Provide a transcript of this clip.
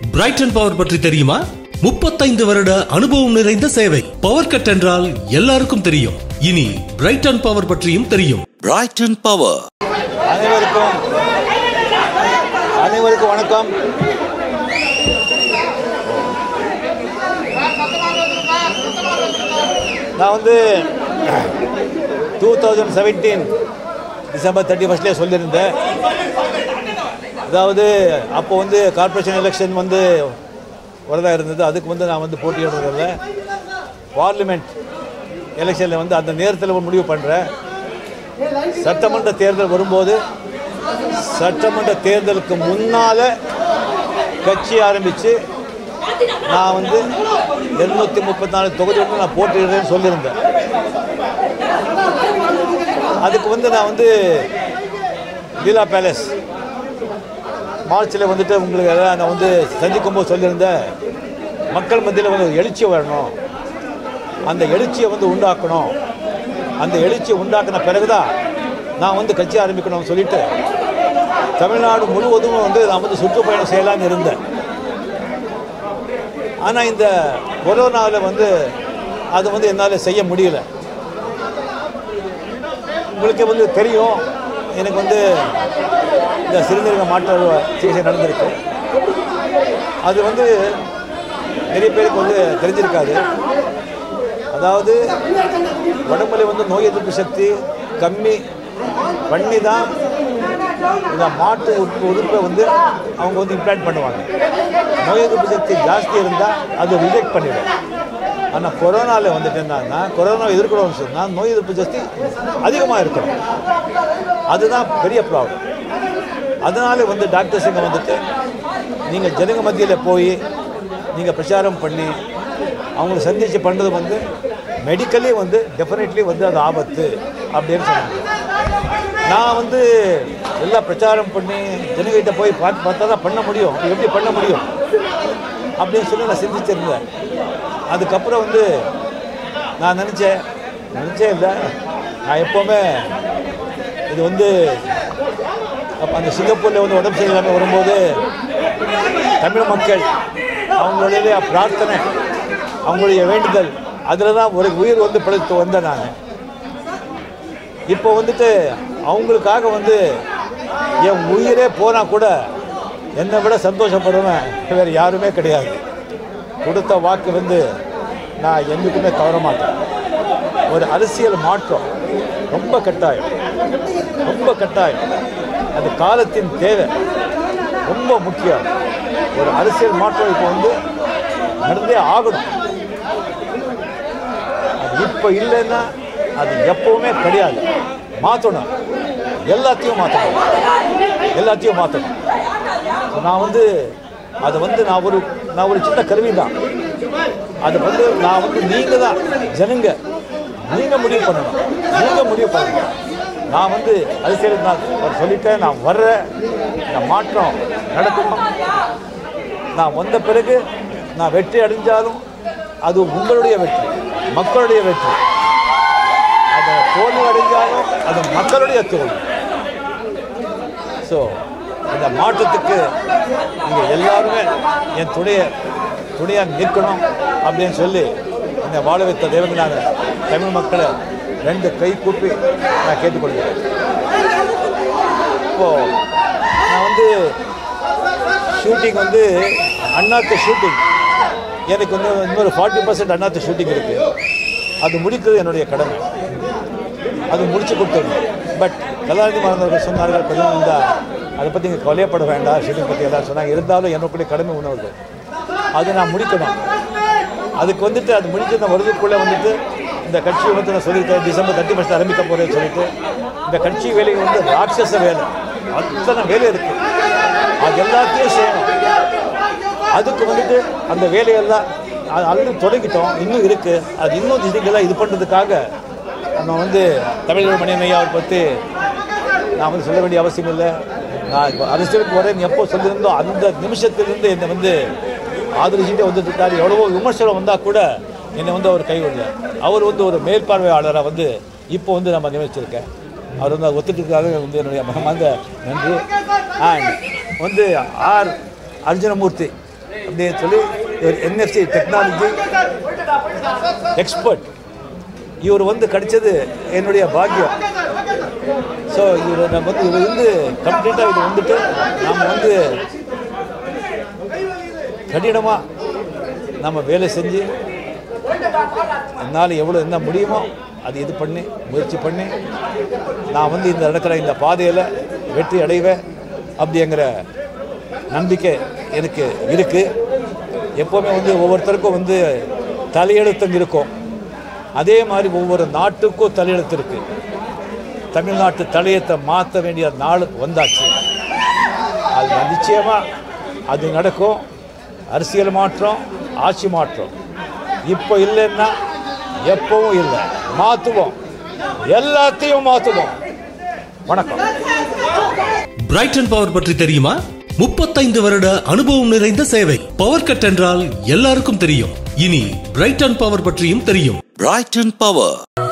Brayton power பற்றி தெரியுமா? 35 வருட அனுபவம் நிறைந்த சேவை. பவர் கட் என்றால் எல்லாருக்கும் தெரியும். இனி பிரைட்டன் பவர் பற்றியும் தெரியும். Brighton power. அனைவருக்கும் வணக்கம். நான் 2017 டிசம்பர் 31 சொல்லியிருந்தேன். அதாவது அப்போ கார்பரேஷன் எலெக்ஷன் வரதாக இருந்தது. அதுக்கு நான் போட்டியிடுறதில்ல. பார்லிமெண்ட் எலெக்ஷனில் அந்த நேரத்தில் முடிவு பண்ணுறேன். சட்டமன்ற தேர்தல் வரும்போது சட்டமன்ற தேர்தலுக்கு முன்னால் கட்சி ஆரம்பித்து நான் 234 தொகுதிகளுக்கு நான் போட்டியிடுறேன்னு சொல்லியிருந்தேன். அதுக்கு நான் லீலா பேலஸ் மார்ச்சில் உங்களுக்கு எல்லாம் நான் சந்திக்கும்போது சொல்லியிருந்தேன், மக்கள் மத்தியில் எழுச்சி வரணும், அந்த எழுச்சியை உண்டாக்கணும், அந்த எழுச்சியை உண்டாக்கின பிறகுதான் நான் கட்சி ஆரம்பிக்கணும்னு சொல்லிட்டு தமிழ்நாடு முழுவதும் நான் சுற்றுப்பயணம் செய்யலான்னு இருந்தேன். ஆனால் இந்த கொரோனாவில் அது என்னால் செய்ய முடியல. உங்களுக்கு தெரியும், எனக்கு இந்த சிறுநீரக மாற்று சிகிச்சை நடந்திருக்கு. அது நிறைய பேருக்கு தெரிஞ்சிருக்காது. அதாவது உடம்புல நோய் எதிர்ப்பு சக்தி கம்மி பண்ணி தான் இந்த மாற்று உறுப்பை அவங்க இம்ப்ளான்ட் பண்ணுவாங்க. நோய் எதிர்ப்பு சக்தி ஜாஸ்தி இருந்தால் அது ரிஜெக்ட் பண்ணிடும். ஆனால் கொரோனாவில் என்னன்னா, கொரோனா எதிர்க்கணும்னு சொன்னால் நோய் எதிர்ப்பு சக்தி அதிகமாக இருக்கணும். அதுதான் பெரிய ப்ராப்ளம். அதனால டாக்டர்ஸ் இங்கே நீங்கள் ஜனங்க மத்தியில் போய் நீங்கள் பிரச்சாரம் பண்ணி அவங்கள சந்தித்து பண்ணுறது மெடிக்கலி டெஃபினெட்லி அது ஆபத்து அப்படின்னு சொன்னாங்க. நான் எல்லாம் பிரச்சாரம் பண்ணி ஜனங்கிட்ட போய் பார்த்தா தான் பண்ண முடியும். எப்படி பண்ண முடியும் அப்படின்னு சொல்லி நான் சிந்திச்சிருந்தேன். அதுக்கப்புறம் நான் நினச்சே இல்லை, நான் எப்போவுமே இது அப்போ அந்த சிங்கப்பூரில் உடம்பு சரியில்லாமல் வரும்போது தமிழ் மக்கள் அவங்களுடைய பிரார்த்தனை, அவங்களுடைய வேண்டுதல், அதில் தான் ஒரு உயிர் பிழைத்து வந்தேன் நான். இப்போ அவங்களுக்காக என் உயிரே போனால் கூட என்னை விட சந்தோஷப்படுவேன் வேறு யாருமே கிடையாது. கொடுத்த வாக்கு நான் என்றைக்குமே தவற மாட்டேன். ஒரு அரசியல் மாற்றம் ரொம்ப கட்டாயம், ரொம்ப கட்டாயம். அது காலத்தின் தேவை, ரொம்ப முக்கியம். ஒரு அரசியல் மாற்றம் இப்போ நடந்தே ஆகணும். அது இப்போ இல்லைன்னா அது எப்பவுமே கிடையாது. மாற்றணும், எல்லாத்தையும் மாற்றணும், எல்லாத்தையும் மாற்றணும். நான் அதை நான் ஒரு சின்ன கருவி தான். அது நான் நீங்கள் தான் ஜனங்க, நீங்கள் முடிவு பண்ணணும், நீங்கள் முடிவு பண்ணணும். நான் அரசியல் நான் சொல்லிட்டேன், நான் வர்றேன், இந்த மாற்றம் நடக்கணும். நான் வந்த பிறகு நான் வெற்றி அடைஞ்சாலும் அது உங்களுடைய வெற்றி, மக்களுடைய வெற்றி. அதை தோல்வி அடைஞ்சாலும் அது மக்களுடைய தோல்வி. ஸோ இந்த மாற்றத்துக்கு நீங்கள் எல்லாருமே என் துணையாக நிற்கணும் அப்படின்னு சொல்லி என்னை வாழ வைத்த தெய்வங்கள் நான் தமிழ் மக்களை 2 கை கூப்பி நான் கேட்டுக்கொள்கிறேன். இப்போது நான் ஷூட்டிங் அண்ணாத்த ஷூட்டிங் எனக்கு இன்னொரு 40% அண்ணாத்த ஷூட்டிங் இருக்குது. அது முடிக்கிறது என்னுடைய கடமை. அது முடிச்சு கொடுத்துடணும். பட் கலாநிதி மாறவர்கள் சொன்னார்கள், பதினொன்றா அதை பற்றி இங்கே கவலையப்பட வேண்டாம், ஷூட்டிங் பற்றி எல்லாம் சொன்னாங்க. இருந்தாலும் என்னுடைய கடமை உணவுது, அது நான் முடிக்கணும். அதுக்கு அது முடிச்சு நான் வருதுக்குள்ளே இந்த கட்சி நான் சொல்லியிருக்கேன், டிசம்பர் 31 ஆரம்பிக்க போகிறேன்னு சொல்லிட்டு. இந்த கட்சி வேலை ராட்சச வேலை, அத்தனை வேலை இருக்குது. அது எல்லாத்தையும் செய்யணும். அதுக்கு அந்த வேலையெல்லாம் ஆல்ரெடி தொடங்கிட்டோம், இன்னும் இருக்குது. அது இன்னும் இதுக்கெல்லாம் இது பண்ணுறதுக்காக நம்ம தமிழக மணியன் ஐயா அவரை பற்றி நான் சொல்ல வேண்டிய அவசியம் இல்லை. நான் இப்போ அரசியலுக்கு வரேன்னு எப்போ சொல்லியிருந்தோம் அந்த நிமிஷத்துலேருந்து என்னை ஆதரிச்சுட்டே வந்துட்டுருக்காரு. எவ்வளவோ விமர்சனம் வந்தால் கூட என்னை அவர் கைவிடல. அவர் ஒரு மேற்பார்வையாளராக இப்போ நம்ம நியமிச்சிருக்கேன். அவர் ஒத்துட்டுக்காக என்னுடைய மனமார்ந்த நன்றி. அண்ட் ஆர் அர்ஜுனமூர்த்தி அப்படின்னு சொல்லி ஒரு என்எஃப்சி டெக்னாலஜி எக்ஸ்பர்ட் இவர் வந்து கிடைச்சது என்னுடைய பாக்கியம். ஸோ இவர் நம்ம வந்து இவர் வந்து கம்ப்ளீட்டாக இது வந்துட்டு நாம் வந்து கடினமாக நம்ம வேலை செஞ்சு என்னால் எவ்வளோ என்ன முடியுமோ அது இது பண்ணி முயற்சி பண்ணி நான் வந்து இந்த நடக்கிற இந்த பாதையில் வெற்றி அடைவேன் அப்படிங்கிற நம்பிக்கை எனக்கு இருக்குது. எப்போவுமே வந்து ஒவ்வொருத்தருக்கும் வந்து தலையெழுத்தம் இருக்கும். அதே மாதிரி ஒவ்வொரு நாட்டுக்கும் தலையெழுத்து இருக்குது. தமிழ்நாட்டு தலையத்தை மாற்ற வேண்டிய நாள் வந்தாச்சு. அது நிச்சயமாக அது நடக்கும். அரசியல் மாற்றம், ஆட்சி மாற்றம் இப்போ இல்லைன்னா எப்பவும் இல்லை. மாற்றுவோம், எல்லாத்தையும் மாற்றுவோம். வணக்கம். பிரைட்டன் பவர் பற்றி தெரியுமா? 35 வருட அனுபவம் நிறைந்த சேவை. பவர் கட் என்றால் எல்லாருக்கும் தெரியும். இனி பிரைட்டன் பவர் பற்றியும் தெரியும். Brighton power.